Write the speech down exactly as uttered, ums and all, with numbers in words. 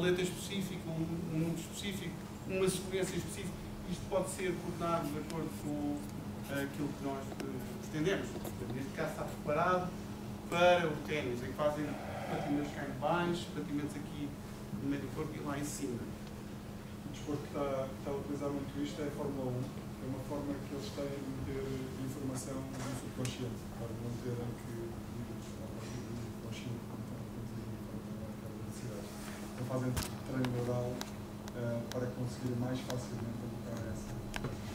letra específica, um, um número específico, uma sequência específica. Isto pode ser coordenado de acordo com uh, aquilo que nós uh, pretendemos. Neste caso está preparado para o ténis, em que fazem batimentos cá em baixo, batimentos aqui no meio do corpo e lá em cima. O desporto que está, que está a utilizar muito isto é a Fórmula um. É uma forma que eles têm de meter informação no subconsciente, para não terem que ir ao consciente quando estão a velocidade. Então fazem treino oral uh, para conseguir mais facilmente alocar essa.